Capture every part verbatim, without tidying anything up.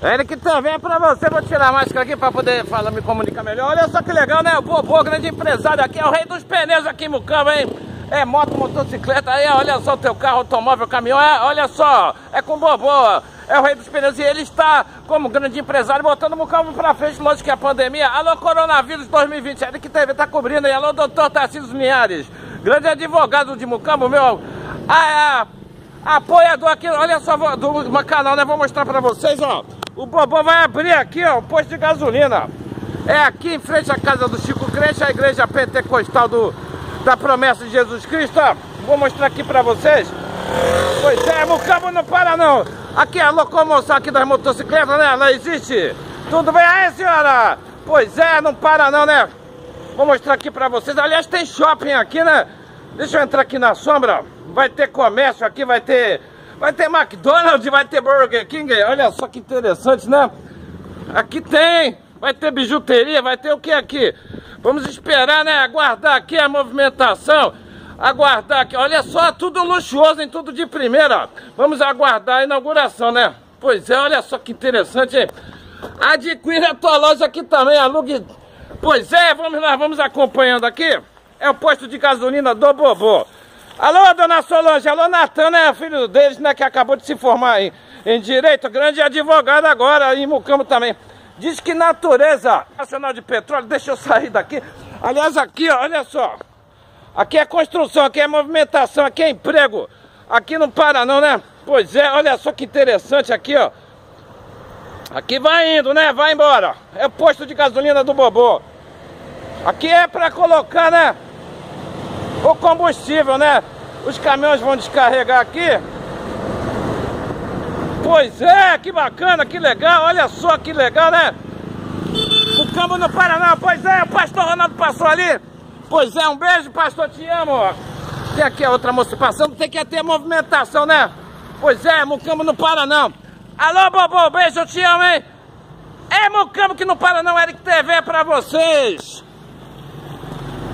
Eric também é pra você, vou tirar a máscara aqui pra poder falar, me comunicar melhor. Olha só que legal, né? O Bobô, grande empresário aqui, é o rei dos pneus aqui em Mucama, hein? É moto, motocicleta, aí olha só o teu carro, automóvel, caminhão, é, olha só, é com o Bobô, é o rei dos pneus e ele está como grande empresário botando o Mucama pra frente, lógico que a pandemia. Alô, coronavírus dois mil e vinte, Eric T V tá cobrindo aí, alô, doutor Tarcísio Linhares, grande advogado de Mucama, meu, ah, é, apoiador aqui, olha só, do canal, né, vou mostrar pra vocês, ó. O Bobô vai abrir aqui, ó, o posto de gasolina. É aqui em frente à casa do Chico Crente, a igreja pentecostal do, da promessa de Jesus Cristo, ó. Vou mostrar aqui pra vocês. Pois é, Mucama não para não. Aqui é a locomoção aqui das motocicletas, né? Ela existe. Tudo bem aí, senhora? Pois é, não para não, né? Vou mostrar aqui pra vocês. Aliás, tem shopping aqui, né? Deixa eu entrar aqui na sombra. Vai ter comércio aqui, vai ter... Vai ter McDonald's, vai ter Burger King. Olha só que interessante, né? Aqui tem. Vai ter bijuteria, vai ter o que aqui? Vamos esperar, né? Aguardar aqui a movimentação. Aguardar aqui. Olha só, tudo luxuoso, em tudo de primeira. Vamos aguardar a inauguração, né? Pois é, olha só que interessante, hein? Adquira a tua loja aqui também, alugue. Pois é, vamos lá, vamos acompanhando aqui. É o posto de gasolina do Bobô. Alô, dona Solange, alô, Natan, né, filho deles, né, que acabou de se formar em, em Direito, grande advogado agora, em Mucama também. Diz que natureza nacional de petróleo, deixa eu sair daqui. Aliás, aqui, ó, olha só, aqui é construção, aqui é movimentação, aqui é emprego. Aqui não para não, né? Pois é, olha só que interessante aqui, ó. Aqui vai indo, né, vai embora. É o posto de gasolina do Bobô. Aqui é pra colocar, né, o combustível, né? Os caminhões vão descarregar aqui. Pois é, que bacana, que legal. Olha só que legal, né? O campo não para não. Pois é, o pastor Ronaldo passou ali. Pois é, um beijo, pastor, te amo. Tem aqui a outra moça passando, tem que ter movimentação, né? Pois é, Mucama não para não. Alô, Bobô, beijo, eu te amo, hein? É Mucama que não para não, Eric T V é pra vocês.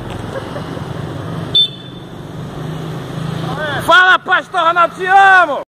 Fala, pastor Ronaldo, te amo!